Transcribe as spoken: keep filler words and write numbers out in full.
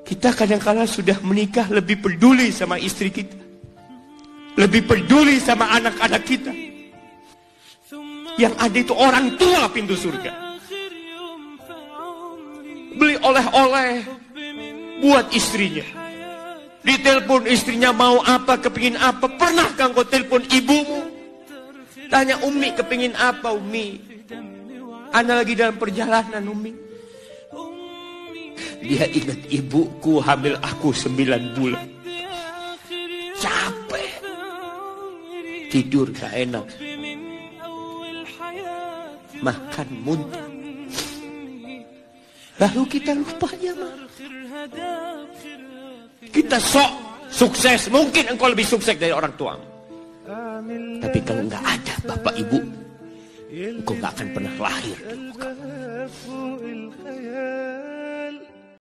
Kita kadang-kala sudah menikah lebih peduli sama istri kita, lebih peduli sama anak-anak kita. Yang ada itu orang tua pintu surga. Beli oleh-oleh buat istrinya. Ditelepon istrinya mau apa, kepingin apa. Pernahkah engkau telepon ibumu? Tanya, Umi kepingin apa Umi? Ana lagi dalam perjalanan Umi. Dia ingat ibuku hamil aku sembilan bulan. Capek. Tidur gak enak. Makan muntah. Lalu kita lupa ya mah. Kita sok sukses. Mungkin engkau lebih sukses dari orang tua. Tapi kalau nggak ada bapak ibu, engkau nggak akan pernah lahir di muka.